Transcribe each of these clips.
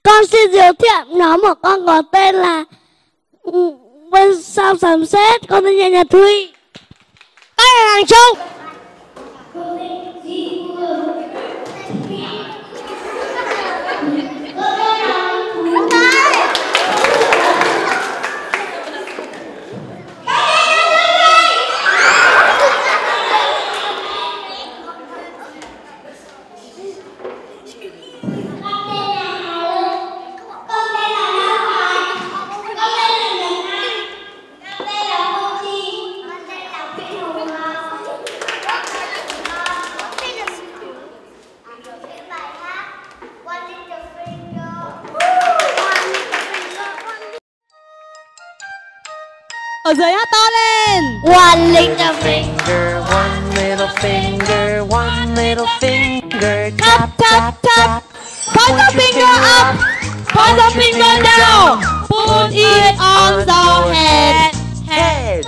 Con xin giới thiệu nhóm của con có tên là Bên Sao Sấm Sét. Con tên là Nhật Thuy. Đây là Hàng Trung. Ở dưới hát to lên. One little finger, One little finger, one little finger. Tap, tap, tap. Point the finger up, point the finger down. Put it on the head. Head.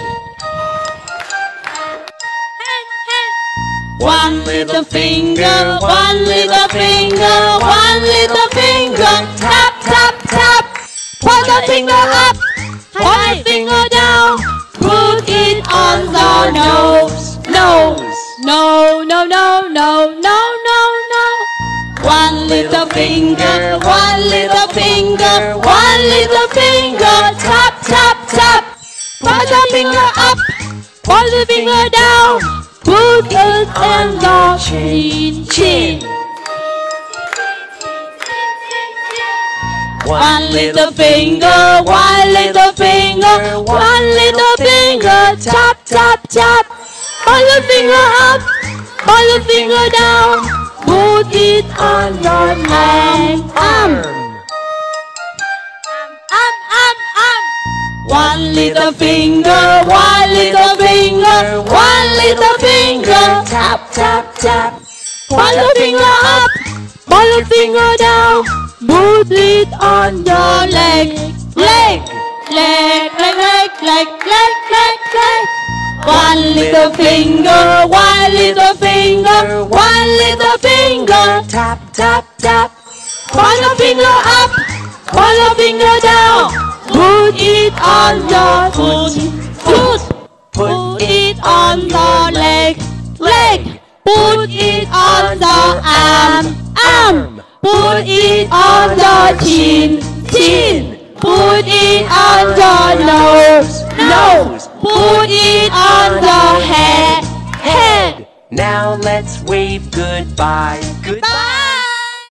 One little finger, one little finger, one little finger. Tap, tap, tap. Point the finger up, point the finger down. Put it on the nose. Nose. No, no, no, no, no, no, no. One little finger, one little finger, one little finger. Tap, tap, tap. Point the finger up, point the finger down. Put it on the chin, chin. One little finger, one little finger, one little finger. Tap, tap, tap. One little finger up, one little finger down. Put it on your leg. One little finger, one little finger, one little finger. Tap, tap, tap. One little finger up, one little finger down. Put it on your leg. Leg, leg, leg, leg, leg, leg, leg, leg. One little finger, one little finger, one little finger. Tap, tap, tap. One little finger up, one little finger down. Put it on your foot, foot. Put it on the leg, leg. Put it on the arm, arm. Put it on the chin, chin. Put it on the nose, nose. Put it on the head, head. Now let's wave goodbye. Goodbye.